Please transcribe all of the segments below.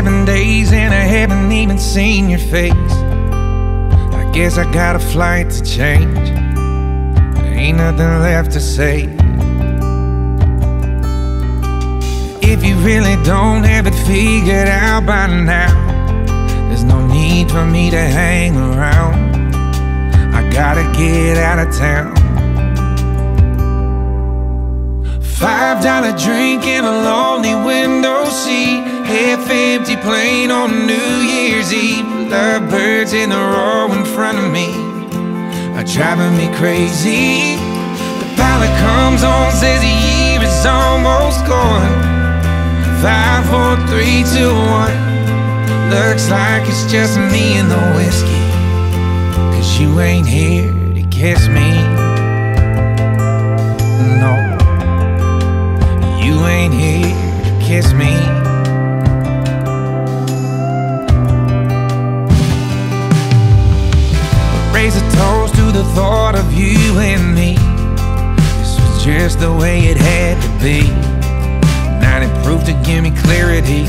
7 days and I haven't even seen your face. I guess I got a flight to change. There ain't nothing left to say. If you really don't have it figured out by now, there's no need for me to hang around. I gotta get out of town. $5 drink in a lonely window seat, half-empty plane on New Year's Eve. Lovebirds in the row in front of me are driving me crazy. The pilot comes on, says the year is almost gone. 5, 4, 3, 2, 1. Looks like it's just me and the whiskey, 'cause you ain't here to kiss me. No, you ain't here to kiss me. Raise a toast to the thought of you and me. This was just the way it had to be. 90 proof to give me clarity.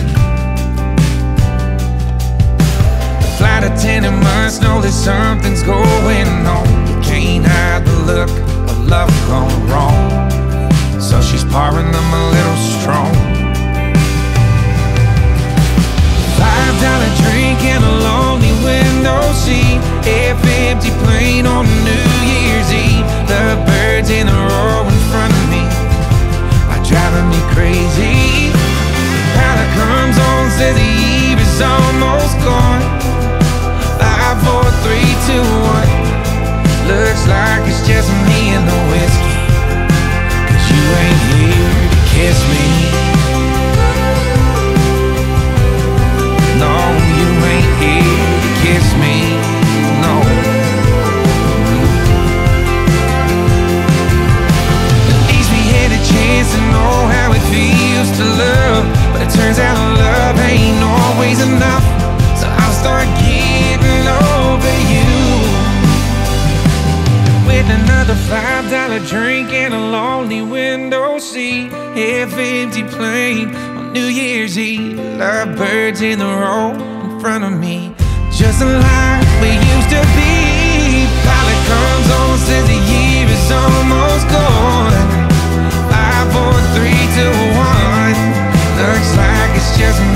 The flight attendant must know that something's going on. You can't hide the look of love gone wrong, so she's pouring them a little strong. $5 drink in a lonely window seat, half-empty plane on New Year's Eve. The birds in a row in front of me are driving me crazy. Pilot comes on, says the eve is almost gone. 5, 4, 3, 2, 1. Looks like it's just me and the whiskey, 'cause you ain't here to kiss me. No, you ain't here to kiss me. No. At least we had a chance to know how it feels to love, but it turns out love ain't always enough. So I'll start getting over you with another $5 drink and a lonely window seat, half-empty plane on New Year's Eve. Lovebirds in the row in front of me, just like we used to be. Pilot comes on, says the year is almost gone. 5, 4, 3, 2, 1. Looks like it's just me